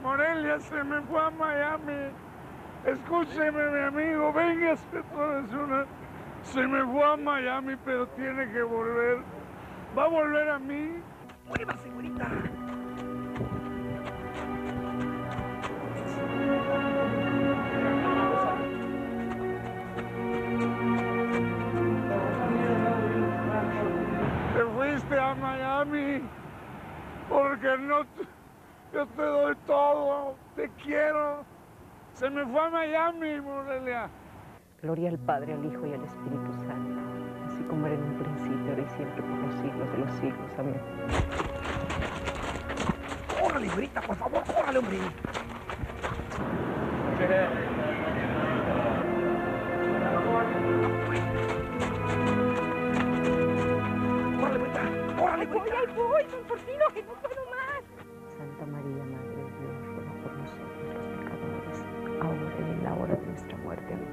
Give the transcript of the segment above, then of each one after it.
Morelia se me fue a Miami. Escúcheme, mi amigo, véngase toda una. Se me fue a Miami, pero tiene que volver. ¿Va a volver a mí? ¡Muévase, güerita! Te fuiste a Miami porque no... Yo te doy todo, te quiero. Se me fue a Miami, Morelia. Gloria al Padre, al Hijo y al Espíritu Santo, así como era en un principio, ahora y siempre, por los siglos de los siglos. Amén. ¡Córrale, güerita, por favor! ¡Córrale, hombre! ¡Córrale, güerita! ¡Córrale, güerita! ¡Ahí voy, San Porfirio, que no puedo más! Santa María, Madre de Dios, ruega por nosotros los pecadores, ahora y en la hora de nuestra muerte. Amén.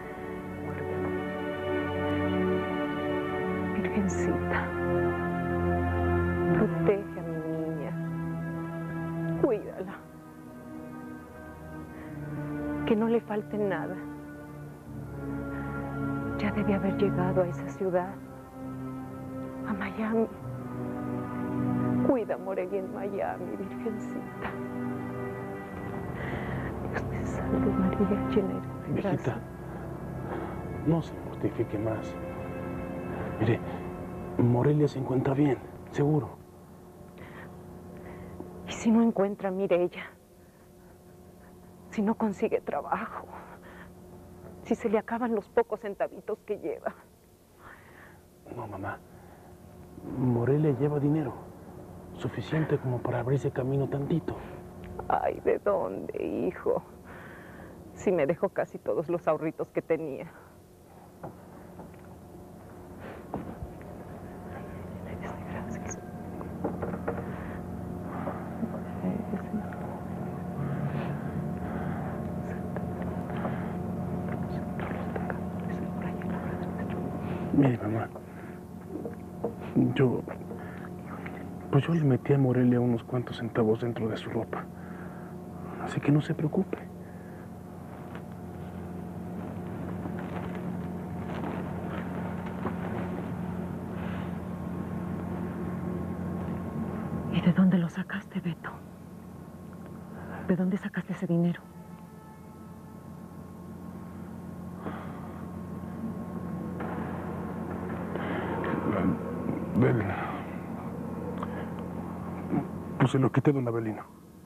Virgencita, protege a mi niña, cuídala, que no le falte nada. Ya debe haber llegado a esa ciudad, a Miami. Cuida a Morelia en Miami, Virgencita. Dios te salve, María, llena eres de Viejita, gracia. no se mortifique más. Mire, Morelia se encuentra bien, seguro. Y si no encuentra a Mireya, si no consigue trabajo, si se le acaban los pocos centavitos que lleva. No, mamá. Morelia lleva dinero, suficiente como para abrirse camino tantito. Ay, ¿de dónde, hijo? Si me dejó casi todos los ahorritos que tenía. Gracias. Mire, mamá, yo le metí a Morelia unos cuantos centavos dentro de su ropa. Así que no se preocupe. ¿Y de dónde lo sacaste, Beto? ¿De dónde sacaste ese dinero? Pues se lo quité a don Avelino.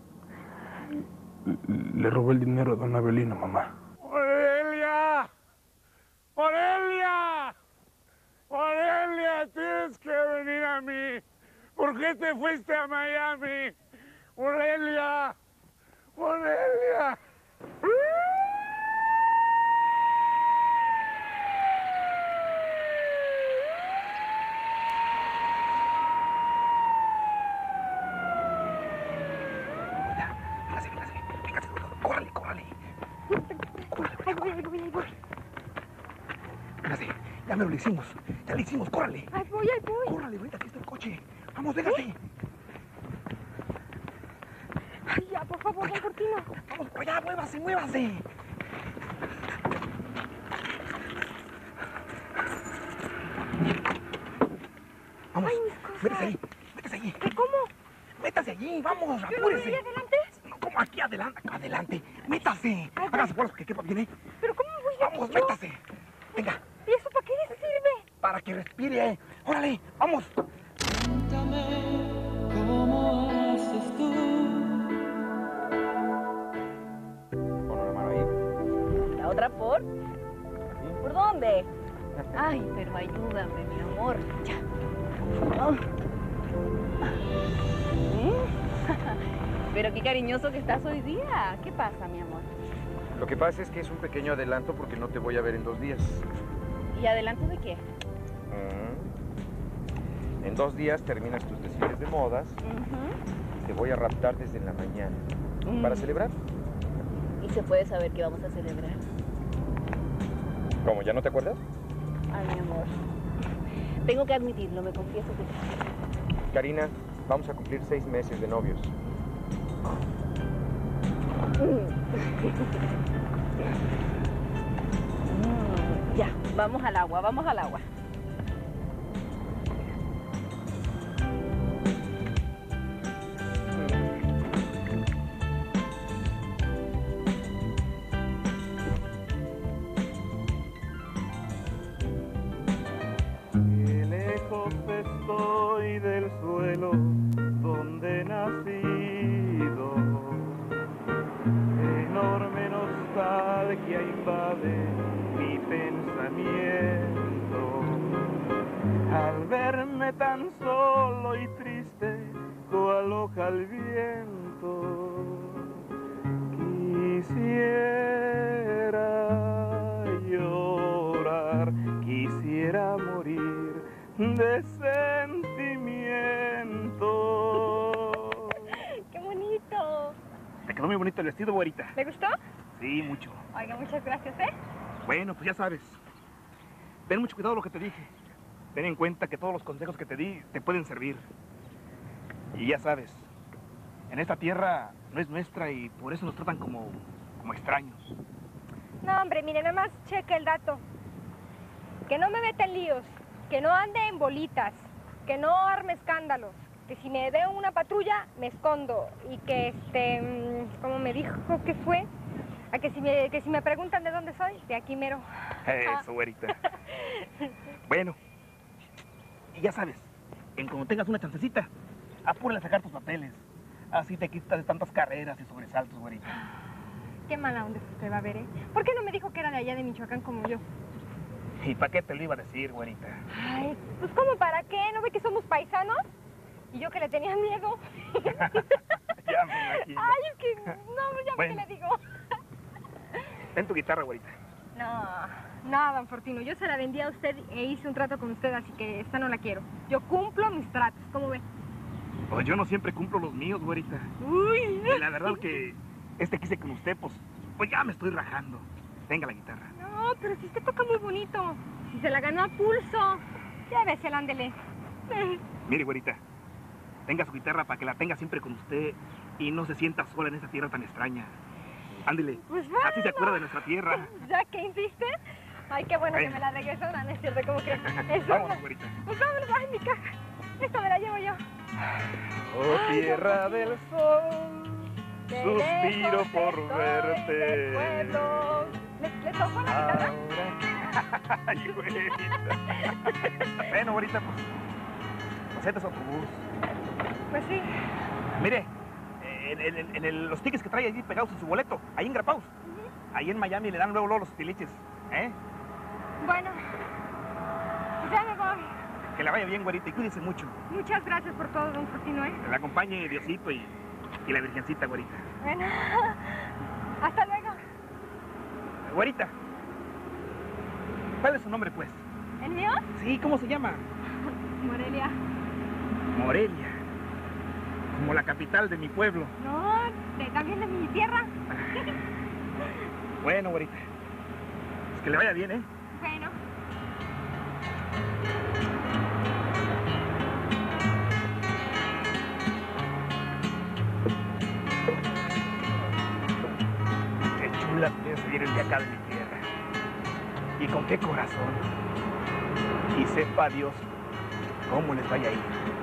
Le robé el dinero a don Avelino, mamá. ¡Morelia! ¡Morelia! ¡Morelia! Tienes que venir a mí. ¿Por qué te fuiste a Miami? ¡Morelia! ¡Morelia! ¡Córrale, córrale! Ahí voy. Véngase, ya me lo hicimos. Ya lo hicimos, córrale. Ahí voy. Córrale, güerita, aquí está el coche. Vamos, véngase. Ay, ya, por favor, San Porfirio. Vamos por allá, muévase. Vamos, Ay, mis cosas. métase ahí. ¿Qué, cómo? Métase allí, vamos, ¿Pero voy apúrese. ahí adelante? No, ¿cómo aquí adelante? Métase. Ay, Hágase por que quepa bien, ¿eh? ¿Pero cómo voy a Vamos, yo? métase. Venga, ¿Y eso para qué le sirve? para que respire. Órale, vamos. Cuéntame cómo haces tú. Pon la mano ahí. ¿La otra por? ¿Por dónde? Ay, pero ayúdame, mi amor. Ya. Oh. Pero qué cariñoso que estás hoy día. ¿Qué pasa, mi amor? Lo que pasa es que es un pequeño adelanto porque no te voy a ver en 2 días. ¿Y adelanto de qué? En 2 días terminas tus desfiles de modas. Te voy a raptar desde la mañana. ¿Para celebrar? ¿Y se puede saber qué vamos a celebrar? ¿Cómo? ¿Ya no te acuerdas? Ay, mi amor. Tengo que admitirlo, me confieso que... Karina, vamos a cumplir 6 meses de novios. Ya, vamos al agua, vamos al agua. Qué lejos estoy del suelo donde he nacido. Enorme nostalgia invade mi pensamiento al verme tan solo y triste cual hoja al viento. Quisiera llorar, quisiera morir de sentimiento. ¡Qué bonito! Te quedó muy bonito el vestido, güerita. ¿Le gustó? Sí, mucho. Oiga, muchas gracias, ¿eh? Bueno, pues ya sabes. Ten mucho cuidado lo que te dije. Ten en cuenta que todos los consejos que te di te pueden servir. Y ya sabes, en esta tierra no es nuestra y por eso nos tratan como extraños. No, hombre, mire, nada más cheque el dato. Que no me meta en líos, que no ande en bolitas, que no arme escándalos, que si me veo una patrulla, me escondo. Y que, como me dijo que fue, a que si me preguntan de dónde soy, de aquí mero. Eso, güerita. Bueno, y ya sabes, en cuando tengas una chancecita, apúrale a sacar tus papeles. Así te quitas de tantas carreras y sobresaltos, güerita. Qué mala onda usted va a ver, ¿eh? ¿Por qué no me dijo que era de allá de Michoacán como yo? ¿Y para qué te lo iba a decir, güerita? Ay, pues ¿cómo para qué? ¿No ve que somos paisanos? Y yo que le tenía miedo. Ya me imagino. Ay, es que no, ya Bueno. me le digo. Ten tu guitarra, güerita. No, don Fortino, yo se la vendí a usted e hice un trato con usted, así que esta no la quiero. Yo cumplo mis tratos, ¿cómo ve? Pues yo no siempre cumplo los míos, güerita. Uy. Y la verdad que que hice con usted, pues ya me estoy rajando. Tenga la guitarra. No, pero si usted toca muy bonito. Si se la ganó a pulso. Ya ves, el ándele. Mire, güerita, tenga su guitarra para que la tenga siempre con usted y no se sienta sola en esta tierra tan extraña. Ándele, Pues bueno. así se acuerda de nuestra tierra. Ya que insiste. Ay, qué bueno que me la regresó, no es cierto, ¿cómo que? Vámonos, güerita. Pues vámonos, ay, mi caja. Esta me la llevo yo. Oh, tierra del sol, suspiro por verte. ¿Le tocó la guitarra? Ay, güerita. Bueno, güerita, pues este es otro bus. Pues sí. Mire, los tickets que trae allí pegados en su boleto, ahí en Grapaus. Ahí en Miami le dan luego los tiliches, ¿eh? Bueno, pues ya me voy. Que le vaya bien, güerita, y cuídese mucho. Muchas gracias por todo, don Fortino, ¿eh? Que la acompañe Diosito y la Virgencita, güerita. Bueno, hasta luego. Güerita, ¿cuál es su nombre, pues? ¿El mío? Sí, ¿cómo se llama? Morelia. Morelia. Como la capital de mi pueblo. No, también de mi tierra. Bueno, güerita. Pues que le vaya bien, ¿eh? Bueno. Qué chulas pienso ir el de acá de mi tierra. Y con qué corazón. Y sepa Dios cómo les vaya a ir.